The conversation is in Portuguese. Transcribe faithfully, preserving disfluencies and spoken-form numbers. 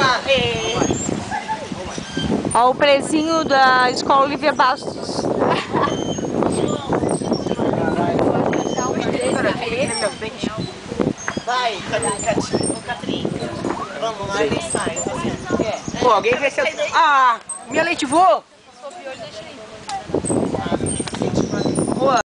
Ó, o prezinho da Escola Olivia Bastos. Vai, Catrinha. Vamos lá e sai. Pô, alguém vê se eu... Ah, minha leite voou! Se for piolho, deixa aí.